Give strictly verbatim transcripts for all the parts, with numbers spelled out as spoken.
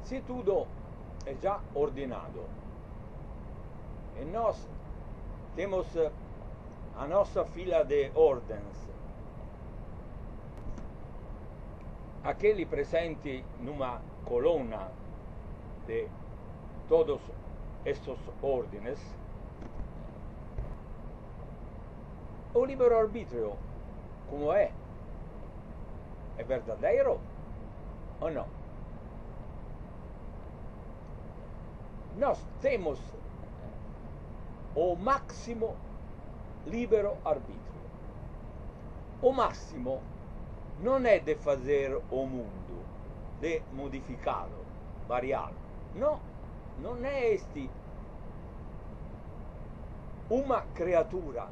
se tudo é já ordenado e nós temos a nossa fila de ordens, aquele presente numa coluna de todos estes ordens, o livre-arbítrio, como é? É verdadeiro ou não? Nós temos o máximo livre-arbítrio. O máximo não é de fazer o mundo, de modificá-lo, variá-lo. Não, não é este uma criatura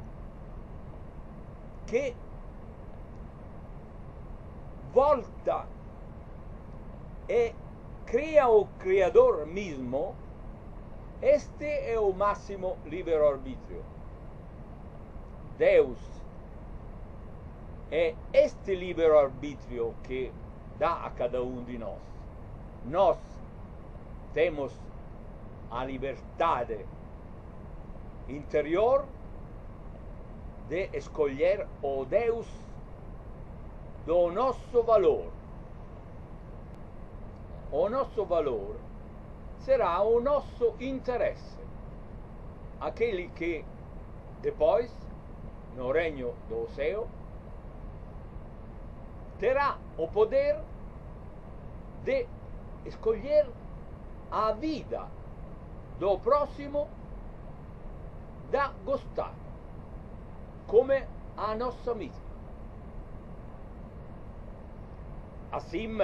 que volta e cria o Criador mesmo. Este é o máximo livre-arbítrio. Deus é este livre-arbítrio que dá a cada um de nós. Nós temos a liberdade interior de escolher o Deus do nosso valor. O nosso valor será o nosso interesse, aquele que depois, no reino do céu, terá o poder de escolher a vida do próximo da gostar, como a nossa mesma. Assim,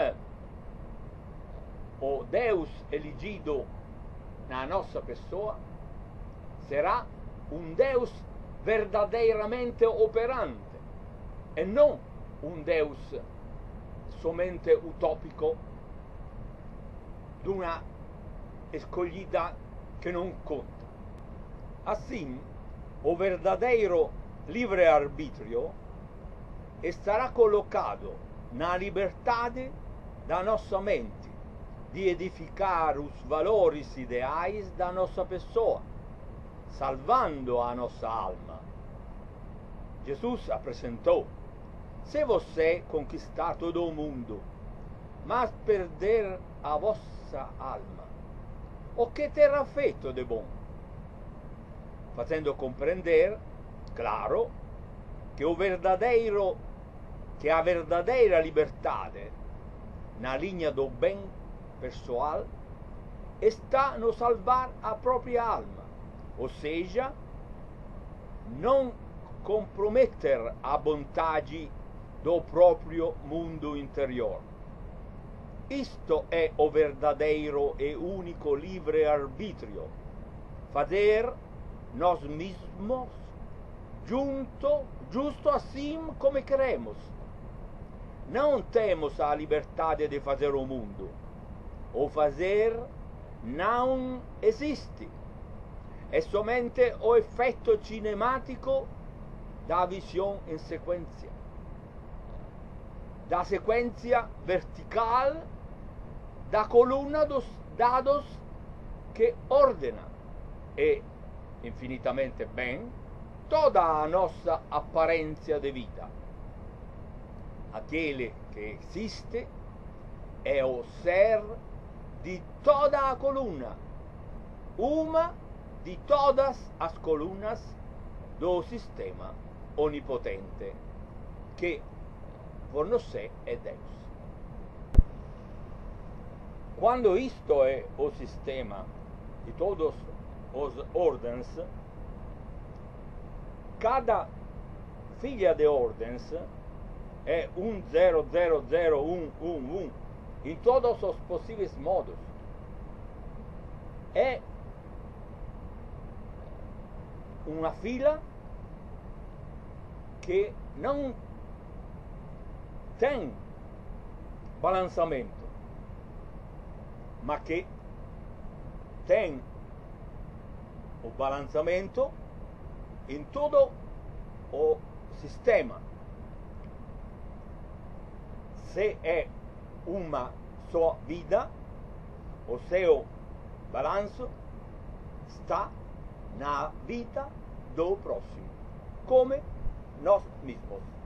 o Deus elegido na nossa pessoa será um Deus verdadeiramente operante e não um Deus somente utópico de uma escolhida que não conta. Assim, o verdadeiro livre-arbítrio estará colocado na liberdade da nossa mente de edificar os valores ideais da nossa pessoa, salvando a nossa alma. Jesus apresentou: se você conquistar todo o mundo, mas perder a vossa alma, o que terá feito de bom? Fazendo compreender, claro, que o verdadeiro, que a verdadeira liberdade na linha do bem pessoal está no salvar a própria alma, ou seja, não comprometer a vontade do próprio mundo interior. Isto é o verdadeiro e único livre-arbítrio: fazer nós mesmos junto, justo assim como queremos. Não temos a liberdade de fazer o mundo. O fazer não existe. É somente o efeito cinemático da visão em sequência, da sequência vertical da coluna dos dados que ordena e infinitamente bem toda a nossa aparência de vida. Aquele que existe é o ser de toda a coluna, uma de todas as colunas do sistema onipotente, que por nós é Deus. Quando isto é o sistema de todos os ordens, cada filha de ordens é um zero zero zero um um um em todos os possíveis modos. É uma fila que não tem balançamento, mas que tem o balançamento em todo o sistema. Se é uma só vida, o seu balanço está na vida do próximo, como nós mesmos.